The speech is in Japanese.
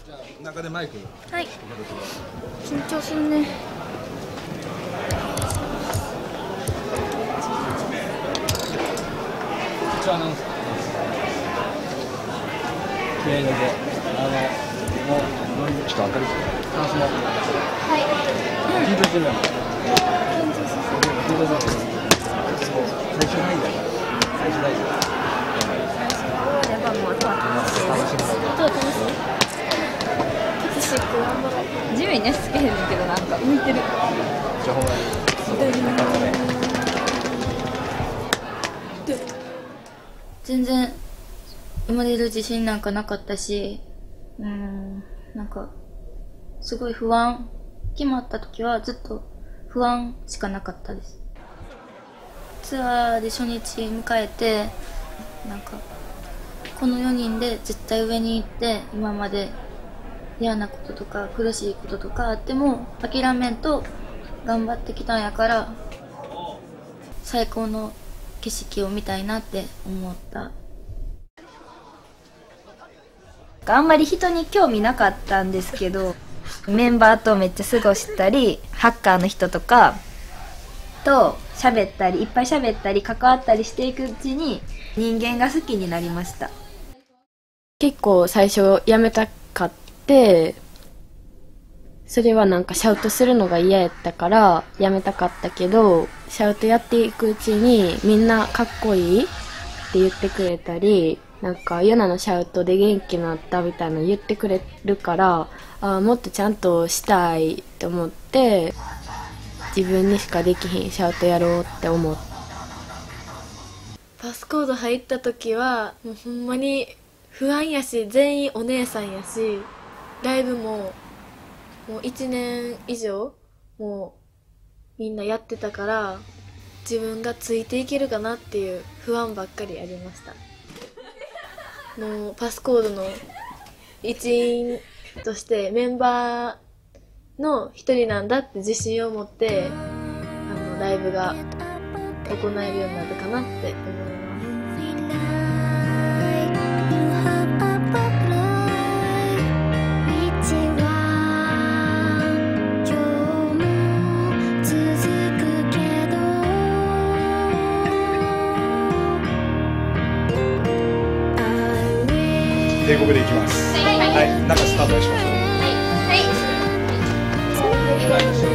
じゃあ中でマイク。 はい。緊張するね。 一応アナウンス。気合い入れて、もうちょっと明るいですね。タンスも。はい。緊張してるやん。緊張する。最初大事だから。最初大事。 やばもう後は楽しい。楽しい。地面に足つけへんねんけどなんか浮いてる。 じゃあほんまに。 全然生まれる自信なんかなかったし、なんかすごい不安。決まった時はずっと不安しかなかったです。ツアーで初日迎えて、なんかこの4人で絶対上に行って、今まで嫌なこととか苦しいこととかあっても諦めんと頑張ってきたんやから、最高の景色を見たいなって思った。あんまり人に興味なかったんですけど、メンバーとめっちゃ過ごしたり、ハッカーの人とかと喋ったり、いっぱい喋ったり関わったりしていくうちに人間が好きになりました。 結構最初やめたかって、それはなんかシャウトするのが嫌やったからやめたかったけど、シャウトやっていくうちにみんなかっこいいって言ってくれたり、なんかユナのシャウトで元気になったみたいなの言ってくれるから、もっとちゃんとしたいと思って、自分にしかできひんシャウトやろうって思った。 パスコード入った時はもうほんまに不安やし、全員お姉さんやし、ライブももう1年以上もうみんなやってたから、自分がついていけるかなっていう不安ばっかりありました。もうパスコードの一員としてメンバーの一人なんだって自信を持って、ライブが行えるようになるかなって思います。 英語でいきます。はい、中スタートしましょう。 はい。